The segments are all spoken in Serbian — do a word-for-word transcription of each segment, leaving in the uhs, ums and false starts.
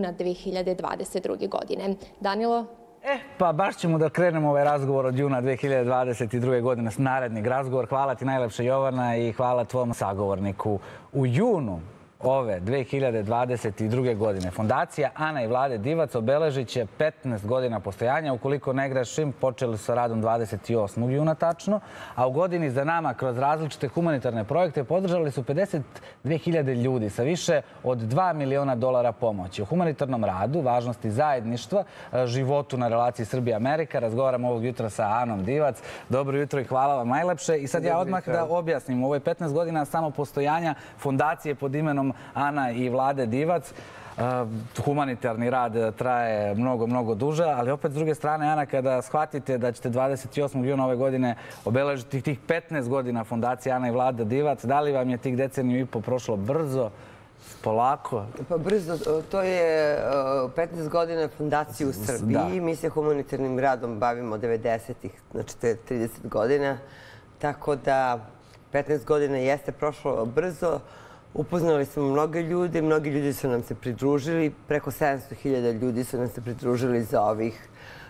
dve hiljade dvadeset druge. godine. Danilo? E, pa baš ćemo da krenemo ovaj razgovor od juna dve hiljade dvadeset druge. godine, naredni razgovor. Hvala ti najlepše, Jovana, i hvala tvom sagovorniku. U junu ove dve hiljade dvadeset druge. godine Fondacija Ana i Vlade Divac obeležit će petnaest godina postojanja. Ukoliko ne grešim, počeli su sa radom dvadeset osmog juna tačno, a u godini za nama kroz različite humanitarne projekte podržali su pedeset dve hiljade ljudi sa više od dva miliona dolara pomoći. O humanitarnom radu, važnosti zajedništva, životu na relaciji Srbija-Amerika razgovaramo ovog jutra sa Anom Divac. Dobro jutro i hvala vam najlepše. I sad ja odmah da objasnim. U ovoj petnaest godina samo postojanja fondacije pod imenom Ana i Vlade Divac. Humanitarni rad traje mnogo, mnogo duže, ali opet s druge strane, Ana, kada shvatite da ćete dvadeset osmog juna ove godine obeležiti tih petnaest godina Fondacije Ana i Vlada Divac, da li vam je tih deceniju i po prošlo brzo, polako? Pa brzo, to je petnaest godina Fondacije u Srbiji. Mi se humanitarnim radom bavimo devedesetih, znači trideset godina, tako da petnaest godina jeste prošlo brzo. Upoznali smo mnoge ljude, mnogi ljudi su nam se pridružili, preko sedamsto hiljada ljudi su nam se pridružili za ovih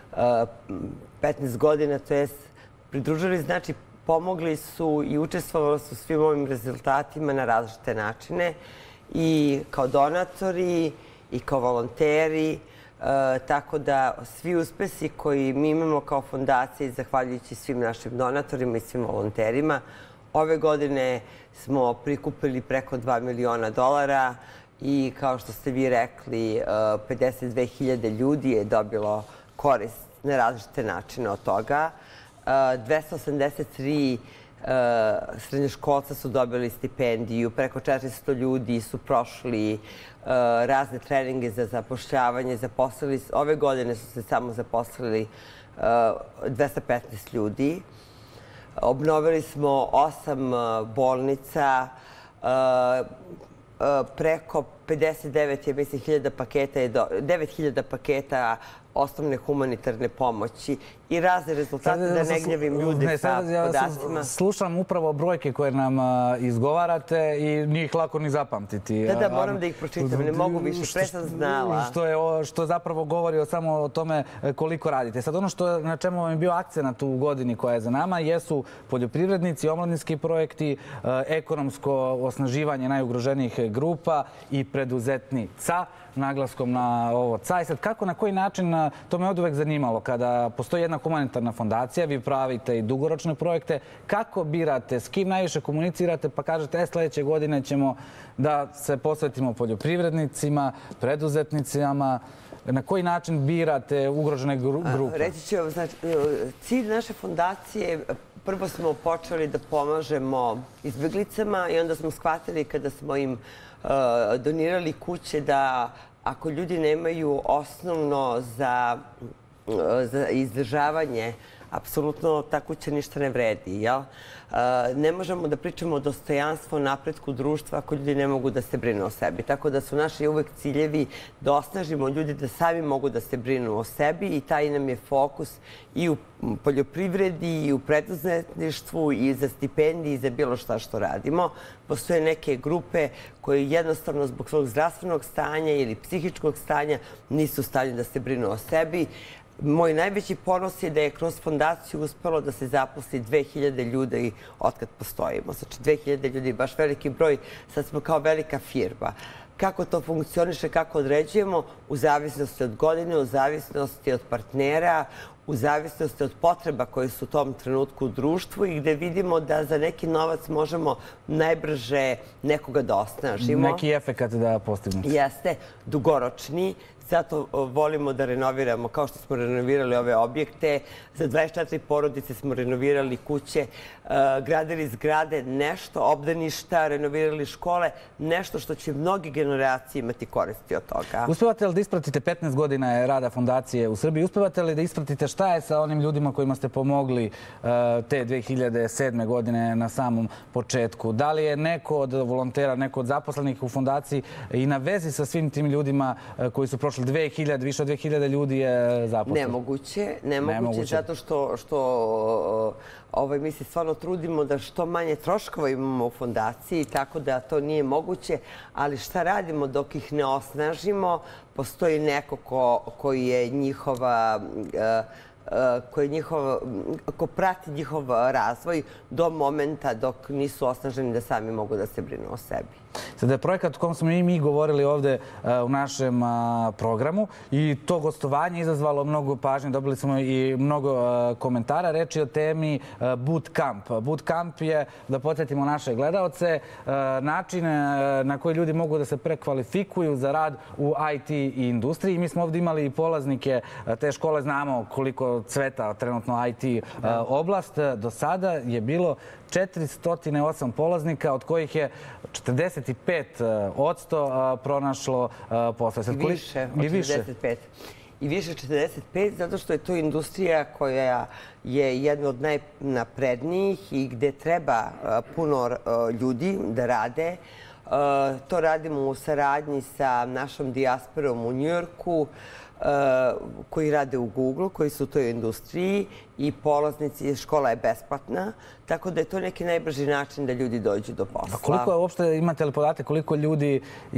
petnaest godina, to jest pridružili znači pomogli su i učestvovali su svim ovim rezultatima na različite načine i kao donatori i kao volonteri, tako da svi uspesi koji mi imamo kao fondacija, zahvaljujući svim našim donatorima i svim volonterima, ove godine smo prikupili preko dva miliona dolara i, kao što ste vi rekli, pedeset dve hiljade ljudi je dobilo korist na različite načine od toga. dvesta osamdeset tri srednjoškolca su dobili stipendiju, preko četiristo ljudi su prošli razne treninge za zapošljavanje. Ove godine su se samo zaposlili dvesta petnaest ljudi. Obnovili smo osam bolnica, preko pedeset devet hiljada paketa, devet hiljada paketa osnovne humanitarne pomoći i razne rezultate, da ne gnjavim ljude sa podacima. Slušam upravo brojke koje nam izgovarate i nije ih lako ni zapamtiti. Da, da, moram da ih pročitam, ne mogu više, pre sam znala. Što zapravo govori samo o tome koliko radite. Sad ono na čemu vam je bio akcenat u godini koja je za nama jesu poljoprivrednici, omladinski projekti, ekonomsko osnaživanje najugroženijih grupa i preduzetnica, naglaskom na ovo ca. I sad kako, na koji način, to me od uvek zanimalo, kada postoji jedna humanitarna fondacija, vi pravite i dugoročne projekte, kako birate, s kim najviše komunicirate, pa kažete, e, sledeće godine ćemo da se posvetimo poljoprivrednicima, preduzetnicima, na koji način birate ugrožene grupe? Reći ću vam, znači, cilj naše fondacije, prvo smo počeli da pomažemo izbjeglicama i onda smo shvatili kada smo im donirali kuće da ako ljudi nemaju osnovno za izdržavanje, apsolutno ta kuća ništa ne vredi. Ne možemo da pričamo o dostojanstvu, napretku društva ako ljudi ne mogu da se brinu o sebi. Tako da su naši uvek ciljevi da osnažimo ljudi da sami mogu da se brinu o sebi i taj nam je fokus i u poljoprivredi i u preduzetništvu i za stipendije i za bilo šta što radimo. Postoje neke grupe koje jednostavno zbog svog zdravstvenog stanja ili psihičkog stanja nisu u stanju da se brinu o sebi. Moj najveći ponos je da je kroz fondaciju uspelo da se zaposli dve hiljade ljudi otkad postojimo. Znači, dve hiljade ljudi je baš veliki broj. Sad smo kao velika firma. Kako to funkcioniše, kako određujemo? U zavisnosti od godine, u zavisnosti od partnera, u zavisnosti od potreba koje su u tom trenutku u društvu i gde vidimo da za neki novac možemo najbrže nekoga da osnažimo. Neki efekat da postignete. Jeste, dugoročni. Zato volimo da renoviramo, kao što smo renovirali ove objekte. Za dvadeset četiri porodice smo renovirali kuće, gradili zgrade, nešto, obdaništa, renovirali škole, nešto što će mnogi generacije imati koristi od toga. Uspevate li da ispratite petnaest godina rada fondacije u Srbiji? Uspevate li da ispratite šta je sa onim ljudima kojima ste pomogli te dve hiljade sedme. godine na samom početku? Da li je neko od volontera, neko od zaposlenih u fondaciji i na vezi sa svim tim ljudima koji su prošli dve hiljade, više od dve hiljade ljudi je zaposleno? Nemoguće, nemoguće, zato što mi se stvarno trudimo da što manje troškova imamo u fondaciji, tako da to nije moguće, ali šta radimo dok ih ne osnažimo? postoji neko koji je njihova koji njihov, ko prati njihov razvoj do momenta dok nisu osnaženi da sami mogu da se brinu o sebi. Sada je projekat o kom smo i mi govorili ovde u našem programu i to gostovanje izazvalo mnogo pažnje, dobili smo i mnogo komentara. Reč je o temi bootcamp. Bootcamp je, da podsjetimo naše gledaoce, način na koji ljudi mogu da se prekvalifikuju za rad u I T industriji. Mi smo ovde imali i polaznike te škole, znamo koliko cveta trenutno I T oblast. Do sada je bilo četiristo osam polaznika, od kojih je četrdeset pet posto pronašlo posao. I više od četrdeset pet. I više četrdeset pet, zato što je to industrija koja je jedna od najnaprednijih i gde treba puno ljudi da rade. To radimo u saradnji sa našom dijasporom u Njujorku, koji rade u Google, koji su u toj industriji i polaznici, škola je besplatna, tako da je to neki najbrži način da ljudi dođu do posla. A koliko je uopšte, imate li podatak, koliko ljudi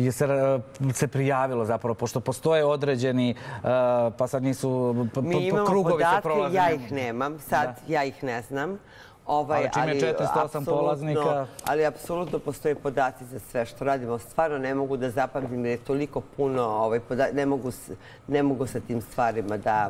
se prijavilo zapravo, pošto postoje određeni, pa sad nisu Mi imamo podatke, ja ih nemam, sad ja ih ne znam. Ali čim je četiristo osam polaznika... Ali apsolutno postoje podaci za sve što radimo. Stvarno ne mogu da zapamtim jer je toliko puno, ne mogu sa tim stvarima da...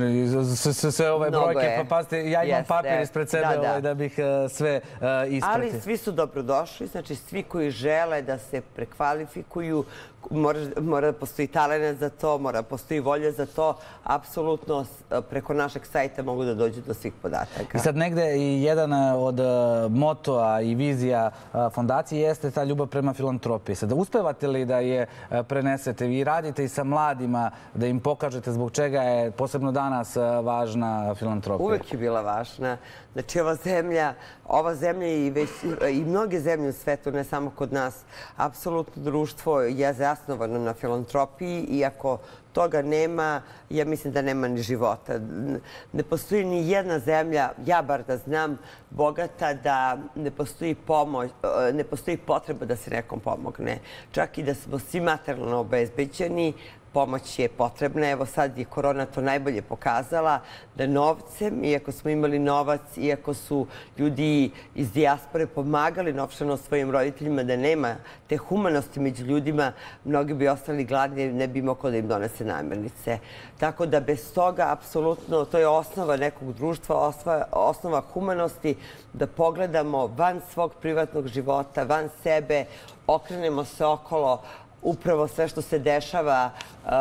Sve ove brojke, pa pazite, ja imam papir ispred sebe da bih sve ispratio. Ali svi su dobrodošli, znači svi koji žele da se prekvalifikuju, mora da postoji talent za to, mora da postoji volja za to, apsolutno preko našeg sajta mogu da dođu do svih podataka. I sad negde i jedan od motoa i vizija fondacije jeste ta ljubav prema filantropiji. Sada, uspevate li da je prenesete? Vi radite i sa mladima da im pokažete zbog čega je posebno danas važna filantropija? Uvek je bila važna. Znači, ova zemlja, ova zemlja i mnoge zemlje u svetu, ne samo kod nas, apsolutno društvo je zasnovano na filantropiji i ako toga nema, ja mislim da nema ni života. Ne postoji ni jedna zemlja, ja bar da znam, bogata da ne postoji pomoć, ne postoji potreba da se nekom pomogne. Čak i da smo svi materijalno obezbeđeni, pomoć je potrebna. Evo sad je korona to najbolje pokazala da novcem, iako smo imali novac, iako su ljudi iz dijaspore pomagali novčano svojim roditeljima, da nema te humanosti među ljudima, mnogi bi ostali gladni jer ne bi imao ko da im donese namirnice. Tako da bez toga, apsolutno, to je osnova nekog društva, osnova humanosti, da pogledamo van svog privatnog života, van sebe, okrenemo se okolo, upravo sve što se dešava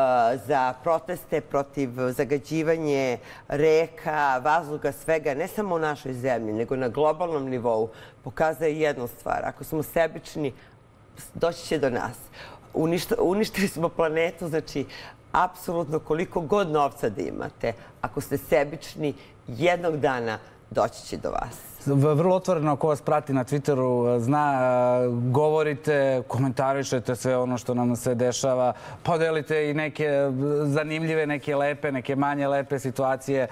za proteste protiv zagađivanje reka, vazduha, svega, ne samo u našoj zemlji, nego na globalnom nivou, pokazuje jednu stvar. Ako smo sebični, doći će do nas. Uništili smo planetu, znači, apsolutno koliko god novca da imate, ako ste sebični, jednog dana doći će do vas. Vrlo otvoreno, ko vas prati na Twitteru, zna, govorite, komentarišete sve ono što nam se dešava, podelite i neke zanimljive, neke lepe, neke manje lepe situacije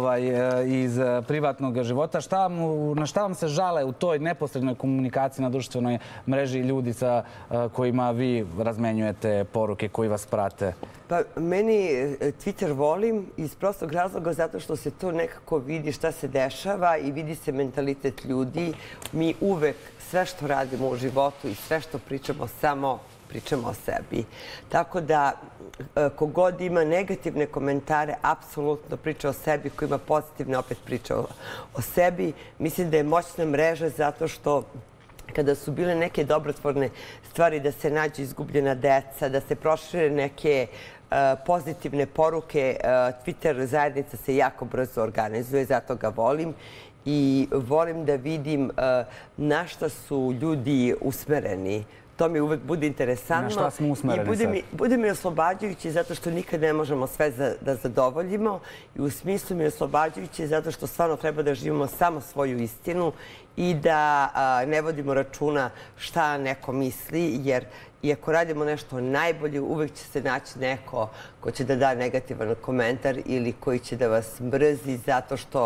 iz privatnog života. Na šta vam se žale u toj neposrednoj komunikaciji na društvenoj mreži ljudi sa kojima vi razmenjujete poruke, koji vas prate? Pa meni Twitter volim iz prostog razloga zato što se to nekako vidi šta se dešava i vidi se mentalitet ljudi. Mi uvek sve što radimo u životu i sve što pričamo samo pričamo o sebi. Tako da kogod ima negativne komentare, apsolutno priča o sebi, ko ima pozitivne opet priča o sebi. Mislim da je moćna mreža zato što kada su bile neke dobrotvorne stvari da se nađu izgubljena deca, da se prošire neke pozitivne poruke, Twitter zajednica se jako brzo organizuje, zato ga volim i volim da vidim na šta su ljudi usmereni. To mi uvek bude interesantno. Na šta smo usmereni sad? Bude mi oslobađajuće zato što nikad ne možemo sve da zadovoljimo i u smislu mi je oslobađajuće zato što stvarno treba da živimo samo svoju istinu i da ne vodimo računa šta neko misli, jer iako radimo nešto najbolje, uvek će se naći neko ko će da da negativan komentar ili koji će da vas mrzi zato što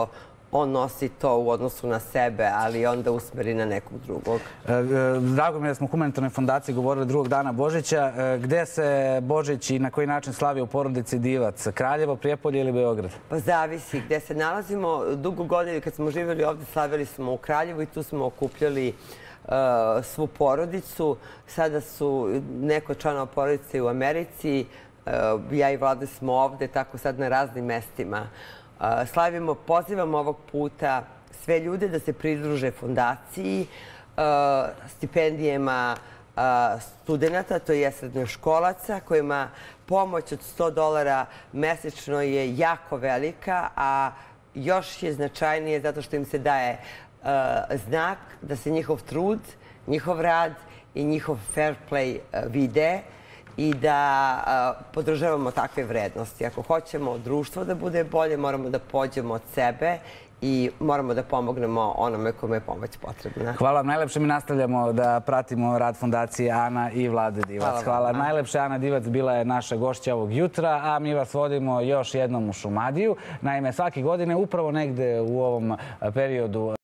on nosi to u odnosu na sebe, ali onda usmeri na nekog drugog. Drago mi je da smo u Humanitarnoj fondaciji govorili drugog dana Božića. Gde se Božić i na koji način slavi u porodici Divac? Kraljevo, Prijepolje ili Beograd? Pa zavisi. Gde se nalazimo, dugo godina kad smo živjeli ovdje, slavili smo u Kraljevu i tu smo okupljali svu porodicu. Sada su neko članova porodice u Americi. Ja i Vlada smo ovdje, tako sad na raznim mestima. Slavimo, pozivamo ovog puta sve ljude da se pridruže fondaciji, stipendijama studenta, to je srednjoškolaca, kojima pomoć od sto dolara mesečno je jako velika, a još je značajnije zato što im se daje znak da se njihov trud, njihov rad i njihov fair play vide i da podržavamo takve vrednosti. Ako hoćemo društvo da bude bolje, moramo da pođemo od sebe i moramo da pomognemo onome kome je pomoć potrebna. Hvala vam najlepše. Mi nastavljamo da pratimo rad Fondacije Ana i Vlade Divac. Hvala najlepše. Ana Divac bila je naša gošća ovog jutra, a mi vas vodimo još jednom u Šumadiju. Naime, svake godine upravo negde u ovom periodu